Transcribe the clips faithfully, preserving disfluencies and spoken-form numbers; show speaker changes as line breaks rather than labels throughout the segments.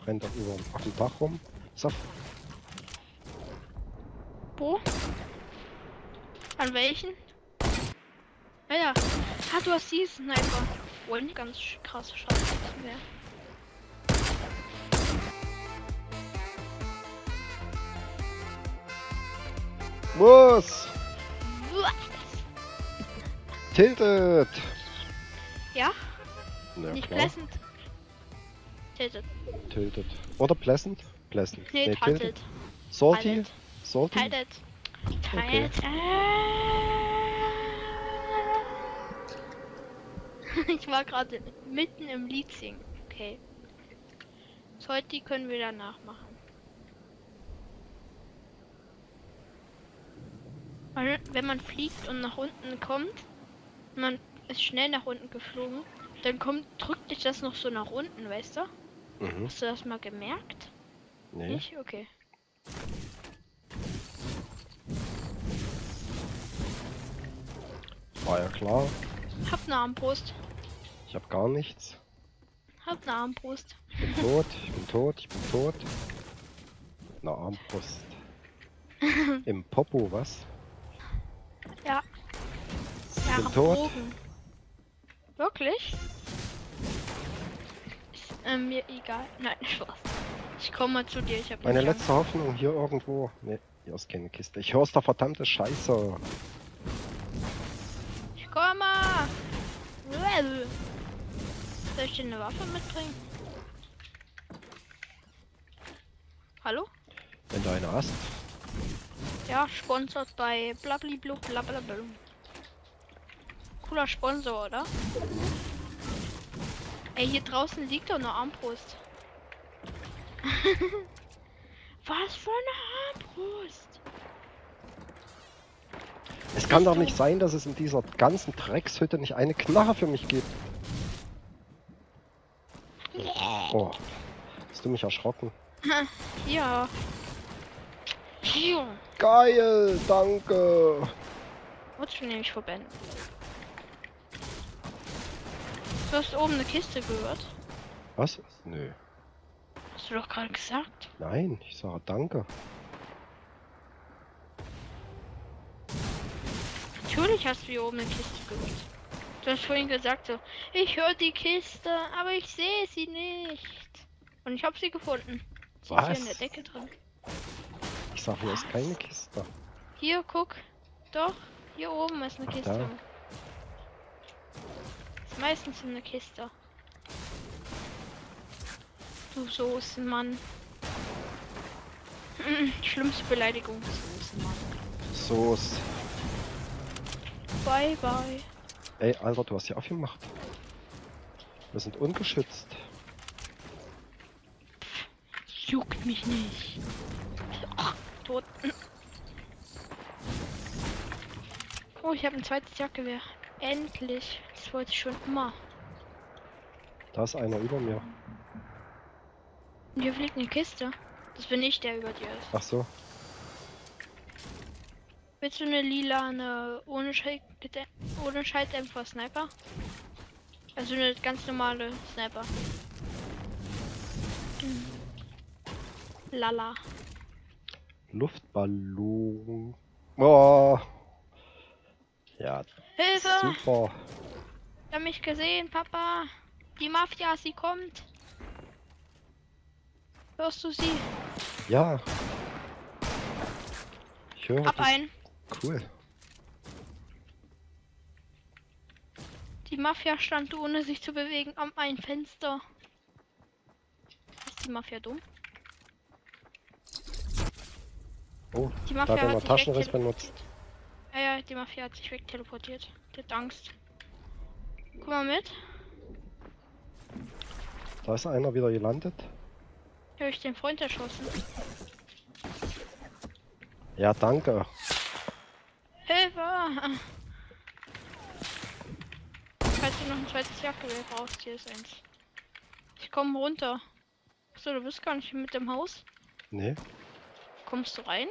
rennt er über auf dem Dach rum. So.
Wo? An welchen? Ah ja. Ah, du hast diesen Sniper. Wohl nicht ganz krass Schaden mehr.
Was?
Was?
Tilted!
Ja?
Ja,
Nicht
klar.
pleasant. Tilted.
Tilted. Oder pleasant? Pleasant.
Nee,
tilted.
tilted.
Salty?
Tilted.
Salty?
Tilted.
Okay.
Tilted. Ich war gerade mitten im Lied singen. Okay. Salty können wir danach machen. Weil, wenn man fliegt und nach unten kommt, man ist schnell nach unten geflogen, dann kommt, drückt dich das noch so nach unten, weißt du?
Mhm.
Hast du das mal gemerkt?
Nee.
Nicht? Okay.
War ja klar.
Hab eine Armbrust.
Ich hab gar nichts.
Hab eine Armbrust.
Ich bin tot, ich bin tot, ich bin tot. Eine Armbrust. Im Popo, was?
Ja.
Ich bin
Ja,
tot.
Bogen. Wirklich? Ist äh, mir egal. Nein, Spaß. Ich komme mal zu dir. Ich habe
Meine letzte Hoffnung hier irgendwo. Ne, hier ist keine Kiste. Ich hör's da verdammte Scheiße.
Ich komme. Soll ich dir eine Waffe mitbringen? Hallo?
Wenn du eine hast.
Ja, sponsert bei blabliblu blablablu. Cooler Sponsor, oder? Ey, hier draußen liegt doch eine Armbrust. Was für eine Armbrust?
Es kann
Bist
doch
du-
nicht sein, dass es in dieser ganzen Dreckshütte nicht eine Knarre für mich gibt. Oh, hast du mich erschrocken?
Ja. Hier.
Geil, danke.
Wolltest du nämlich verbinden? Du hast oben eine Kiste gehört.
Was? Nö.
Hast du doch gerade gesagt.
Nein, ich sage danke.
Natürlich hast du hier oben eine Kiste gehört. Du hast vorhin gesagt so, ich höre die Kiste, aber ich sehe sie nicht. Und ich habe sie gefunden. Sie ist hier in der
Was?
Decke drin.
Ich sage, hier ist keine Kiste.
Hier, guck. Doch, hier oben ist eine
Ach,
Kiste.
da.
Ist meistens eine Kiste. Du Soßenmann. Schlimmste Beleidigung. Soßenmann.
Soße.
Bye, bye.
Ey, Alter, du hast hier aufgemacht. Wir sind ungeschützt.
Juckt mich nicht. Ach, tot. Oh, ich habe ein zweites Jagdgewehr. Endlich. Das wollte ich schon immer.
Da ist einer über mir.
Und hier fliegt eine Kiste. Das bin ich, der über dir ist.
Ach so.
Willst du eine lila, eine ohne, Schei ohne Schalldämpfer Sniper? Also eine ganz normale Sniper. Hm. Lala.
Luftballon. Oh. Ja,
Hilfe!
super.
Ich hab mich gesehen, Papa. Die Mafia, sie kommt. Hörst du sie?
Ja. Ich höre
Hab
das.
einen.
Cool.
Die Mafia stand ohne sich zu bewegen am ein Fenster. Ist die Mafia dumm?
Oh,
Die
da
Mafia
hat er
hat
mal
sich
Taschenriss
wegteleportiert.
benutzt.
Ja, ja, die Mafia hat sich wegteleportiert. Die hat Angst. Guck mal mit.
Da ist einer wieder gelandet.
Habe ich den Freund erschossen.
Ja, danke.
Hilfe! Falls du noch ein zweites Jagdgewehr brauchst, hier ist eins. Ich komme runter. Achso, du bist gar nicht mit dem Haus.
Nee,
Kommst du rein?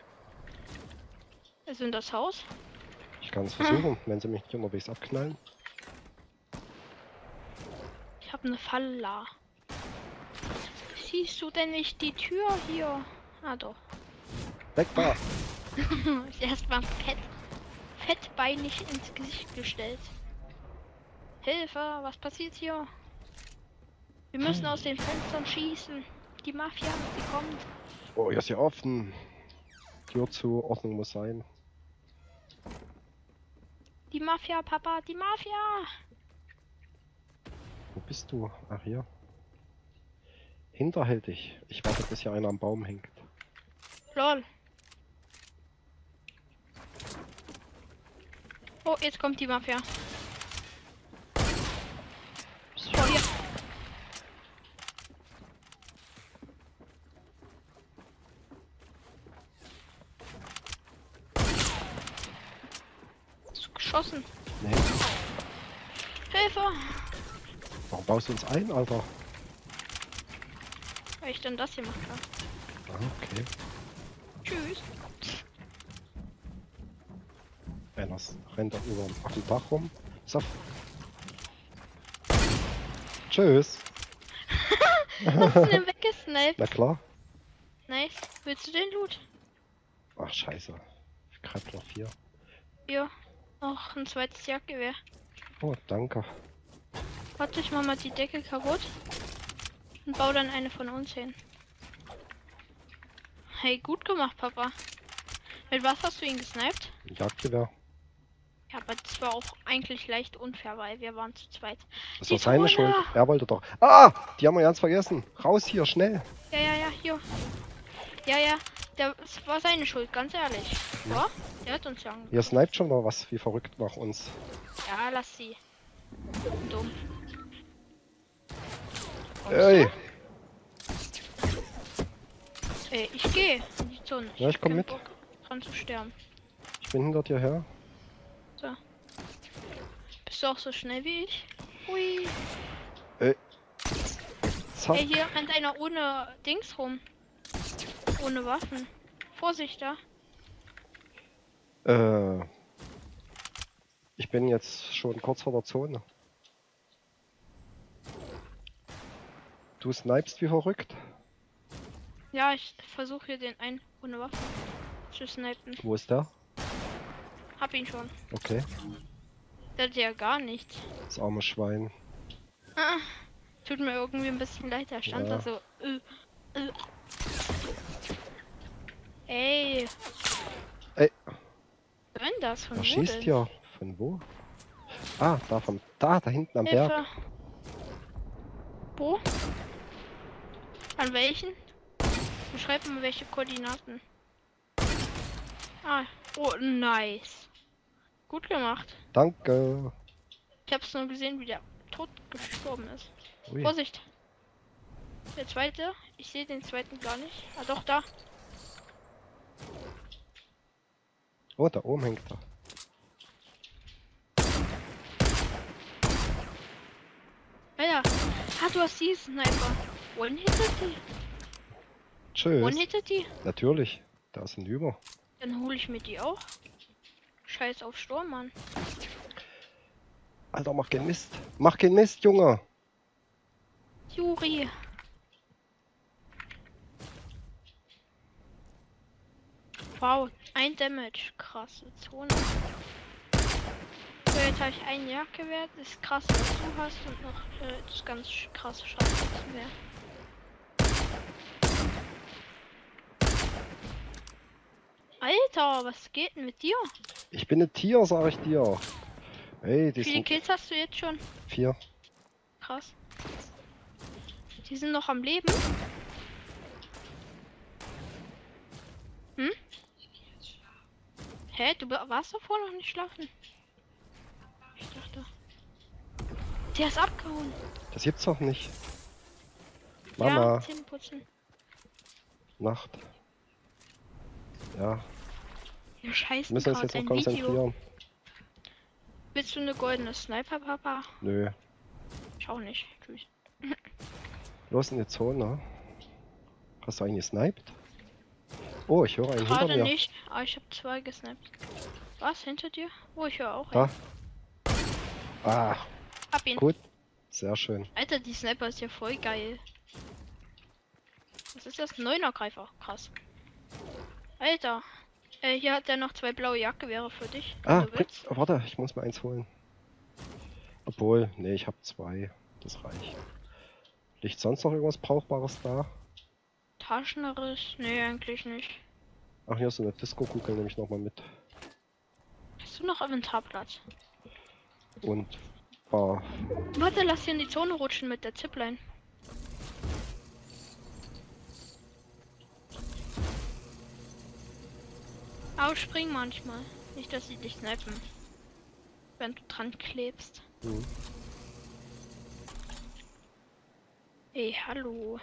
Also in das Haus?
ich kann es versuchen, wenn sie mich nicht unterwegs abknallen.
Ich habe eine Falla. schießt du denn nicht die Tür hier? Ah doch.
Weg da!
Erstmal fett, fettbeinig ins Gesicht gestellt. Hilfe, was passiert hier? Wir müssen aus den Fenstern schießen. Die Mafia, sie kommt.
Oh, hier ist ja offen. Tür zu, Ordnung muss sein.
Die Mafia, Papa, die Mafia!
Wo bist du? Ach, hier. Hinterhältig. Ich warte, bis hier einer am Baum hängt.
Lol. Oh, jetzt kommt die Mafia. Oh, hier. Ist geschossen.
Nee.
Hilfe!
Warum baust du uns ein, Alter?
Weil ich dann das hier machen kann.
Ah, okay.
Tschüss.
Einer rennt da über auf dem Dach rum. So. Tschüss.
Hast du den weggesniped?
Na klar.
Nice. Willst du den Loot?
Ach, scheiße. Ich greif noch vier.
Ja. Noch ein zweites Jagdgewehr.
Oh, danke.
Warte, ich mach mal die Decke kaputt. Und baue dann eine von uns hin. Hey, gut gemacht, Papa. Mit was hast du ihn gesniped?
Jagdgewehr.
Ja, aber das war auch eigentlich leicht unfair, weil wir waren zu zweit.
Das
Die
war seine
Zone!
Schuld. Er wollte doch. Ah! Die haben wir ganz vergessen. Raus hier, schnell.
Ja, ja, ja, hier. Ja, ja, der, das war seine Schuld, ganz ehrlich. Ja, der hat uns ja ange-
Ihr sniped schon mal was wie verrückt nach uns.
Ja, lass sie. Dumm.
Ey!
Ey, ich gehe in die Zone.
Ja, ich komm
hab
mit.
keinen Bock, dran zu sterben.
Ich bin hinter dir her.
Bist du auch so schnell wie ich? Hui.
Zack.
Ey, hier rennt einer ohne Dings rum. Ohne Waffen. Vorsicht da.
Äh. Ich bin jetzt schon kurz vor der Zone. Du snipest wie verrückt.
Ja, ich versuche hier den einen ohne Waffen zu snipen.
Wo ist der?
Hab ihn schon.
Okay.
Der hat ja gar nichts.
Das arme Schwein.
Ah, tut mir irgendwie ein bisschen leid, da stand
Ja.
da so. Äh, äh. Ey.
Ey.
Was denn das? Von
Wer
wo
schießt
denn?
hier? Von wo? Ah, da vom. Da, da hinten am Berg.
Hilfe. Wo? An welchen? Beschreib mir welche Koordinaten. Ah, oh, nice. Gut gemacht.
Danke.
Ich hab's nur gesehen, wie der tot gestorben ist.
Ui.
Vorsicht. Der zweite. Ich sehe den zweiten gar nicht. Ah, doch, da.
Oh, da oben hängt er.
Alter. Ah, du hast die Sniper. One-hitted die?
Tschüss.
One-hitted die?
Natürlich. Da ist ein Über.
Dann hole ich mir die auch. Scheiß auf Sturm, Mann.
Alter, mach keinen Mist. Mach keinen Mist, Junge.
Juri. Wow, ein Damage. Krasse Zone. So, jetzt habe ich ein Jagdgewehr. Das ist krass, was du hast. Und noch äh, das ganz sch- krasse Scharfschützengewehr. Alter, was geht denn mit dir?
Ich bin ein Tier, sag ich dir. Hey, die
Wie viele
sind
Kills hast du jetzt schon?
vier.
Krass. Die sind noch am Leben. Hm? Hä? Du be- warst davor noch nicht schlafen? Ich dachte. Der ist abgehauen.
Das gibt's doch nicht.
Ja,
Mama,
Zähne putzen.
Nacht. Ja,
Wir scheißen
wir müssen uns
gerade
jetzt noch
ein Video.
konzentrieren.
Willst du eine goldene Sniper, Papa?
Nö.
Ich auch nicht. Tschüss.
Los in die Zone. Hast du einen gesniped? Oh, ich höre einen hinter
Gerade
mir.
nicht, aber ich habe zwei gesnappt. Was? Hinter dir? Oh, ich höre auch
Da.
einen.
Ah,
Hab ihn.
gut. Sehr schön.
Alter, die Sniper ist ja voll geil. Was ist das? Neuner-Greifer. Krass. Alter. Äh, hier hat er noch zwei blaue Jagdgewehre für dich. wenn
Ah,
du
bring,
willst.
oh, warte, ich muss mir eins holen. Obwohl, nee, ich habe zwei. Das reicht. Liegt sonst noch irgendwas Brauchbares da?
Taschenriss? Nee, eigentlich nicht.
Ach, hier ist so eine Disco-Kugel, nehme ich nochmal mit.
Hast du noch Inventarplatz?
Und war.
Warte, lass hier in die Zone rutschen mit der Zipline. Ausspringen manchmal. Nicht, dass sie dich snipen. Wenn du dran klebst.
Hm.
Ey, hallo.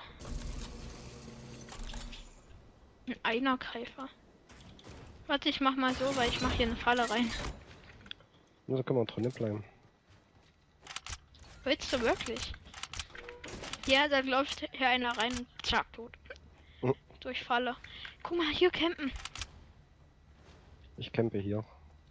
Ein Einergreifer. Warte, ich mach mal so, weil ich mach hier eine Falle rein.
Ja, da können wir drin bleiben.
Willst du wirklich? Ja, da läuft hier einer rein und zack, tot.
Mhm.
Durch Falle. Guck mal, hier campen.
Ich campe hier.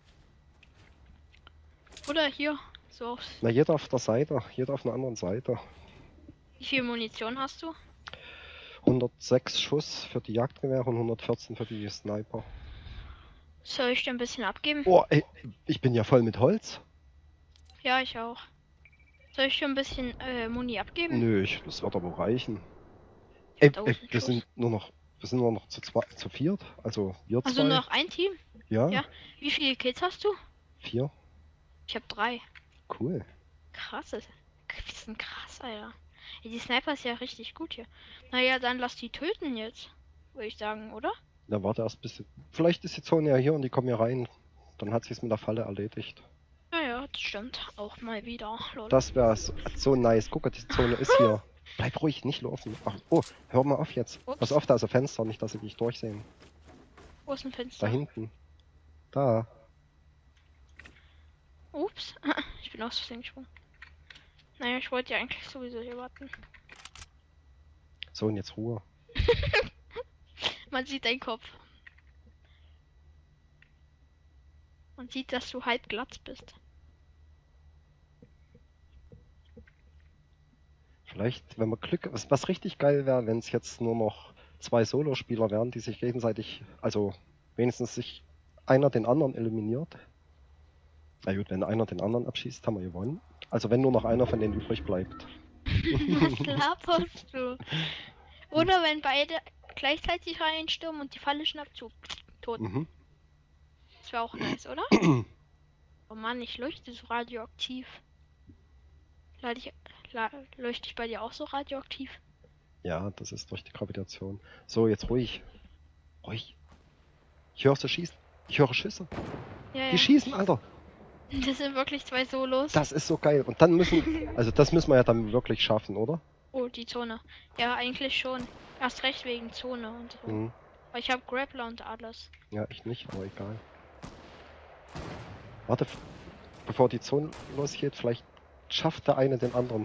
Oder hier. So.
Na, jeder auf der Seite, jeder auf einer anderen Seite.
Wie viel Munition hast du?
hundertsechs Schuss für die Jagdgewehre und hundertvierzehn für die Sniper.
Soll ich dir ein bisschen abgeben?
Oh, ey, ich bin ja voll mit Holz.
Ja, ich auch. Soll ich dir ein bisschen äh, Muni abgeben?
Nö, ich, das wird aber reichen. Ey, ey,
tausend
wir
Schuss.
sind nur noch, wir sind nur noch zu zwei, zu viert. Also wir
Also
zwei.
nur noch ein Team?
Ja,
Ja. Wie viele Kills hast du?
vier.
Ich habe drei.
Cool.
Krass. ist- Die sind krass, Alter. Ey, die Sniper ist ja richtig gut hier. Naja, dann lass die töten jetzt. Würde ich sagen, oder?
Na, warte erst bis. Vielleicht ist die Zone ja hier und die kommen hier rein. Dann hat sich's mit der Falle erledigt.
Naja, das stimmt. Auch mal wieder. Lol.
Das wäre so, so nice. Guck mal, die Zone ist hier. Bleib ruhig, nicht laufen. Ach, oh, hör mal auf jetzt.
Ups.
Pass auf, da ist ein Fenster, nicht, dass sie dich durchsehen.
Wo ist ein Fenster?
Da hinten. Da.
Ups. Ich bin aus Versehen gesprungen. Naja, ich wollte ja eigentlich sowieso hier warten.
So, und jetzt Ruhe.
Man sieht deinen Kopf. Man sieht, dass du halb glatt bist.
Vielleicht, wenn wir Glück, was, was richtig geil wäre, wenn es jetzt nur noch zwei Solospieler wären, die sich gegenseitig, also wenigstens sich einer den anderen eliminiert. Na gut, wenn einer den anderen abschießt, haben wir gewonnen. Also wenn nur noch einer von denen übrig bleibt.
Was laberst du? Oder wenn beide gleichzeitig reinstürmen und die Falle schnappt zu. Tot.
Mhm.
Das wäre auch nice, oder? Oh Mann, ich leuchte so radioaktiv. Lade ich, la, leuchte ich bei dir auch so radioaktiv?
Ja, das ist durch die Gravitation. So, jetzt ruhig. Ruhig. Ich höre sie schießen. Ich höre Schüsse.
Ja,
Die
ja.
schießen, Alter.
Das sind wirklich zwei Solos.
Das ist so geil. Und dann müssen, also das müssen wir ja dann wirklich schaffen, oder?
Oh, die Zone. Ja, eigentlich schon. Erst recht wegen Zone und so.
Mhm.
Weil ich habe Grappler und alles.
Ja, ich nicht, aber egal. Warte, f- bevor die Zone losgeht, vielleicht schafft der eine den anderen.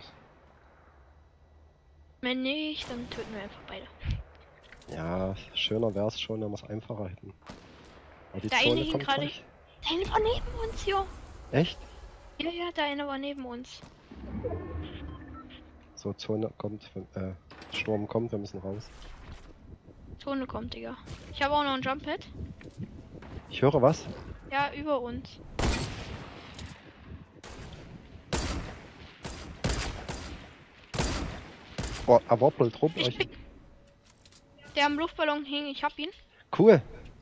Wenn nicht, dann töten wir einfach beide.
Ja, schöner wäre es schon, wenn wir es einfacher hätten. Aber die
Der eine
Zone
hing
kommt
gerade-
gleich.
Der eine war neben uns, jo.
Echt?
Ja, ja, der eine war neben uns.
So, Zone kommt, äh, Sturm kommt, wir müssen raus.
Zone kommt, Digga. Ich habe auch noch ein Jump Pad.
Ich höre was?
Ja, über uns.
Oh, er wobbelt rum.
Ich
Ich,
bin... Der am Luftballon hing, ich hab ihn.
cool.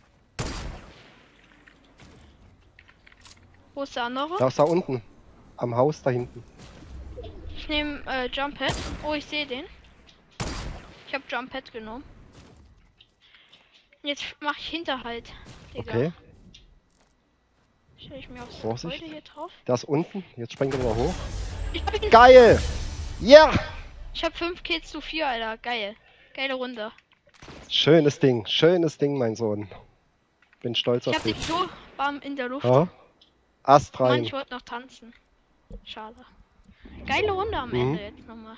Wo ist der andere?
Da ist er unten. Am Haus da hinten.
Ich nehme äh, Jump Pad. Oh, ich sehe den. Ich habe Jump Pad genommen. Jetzt mache ich Hinterhalt. Digga.
Okay.
Stell ich mir aufs
Vorsicht.
Gebäude hier drauf.
Der ist unten. Jetzt springt er mal hoch.
Ich hab ihn.
Geil! Ja!
Ich habe fünf Kills zu vier, Alter. Geil. Geile Runde.
Schönes Ding. Schönes Ding, mein Sohn. Bin stolz
Ich
auf
hab den
dich.
so warm in der Luft.
Ja? Ast
Mann,
rein.
ich wollte noch tanzen. Schade. Geile Runde am
Mhm.
Ende jetzt nochmal.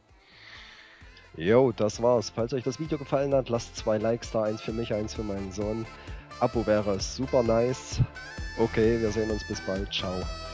Jo, das war's. Falls euch das Video gefallen hat, lasst zwei Likes da. Eins für mich, eins für meinen Sohn. Abo wäre super nice. Okay, wir sehen uns bis bald. Ciao.